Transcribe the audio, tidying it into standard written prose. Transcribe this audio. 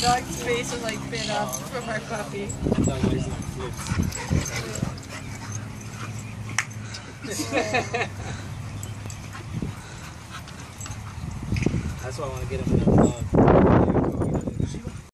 dog's face was like bit up from our puppy. That dog always like flips. That's why I want to get him another dog.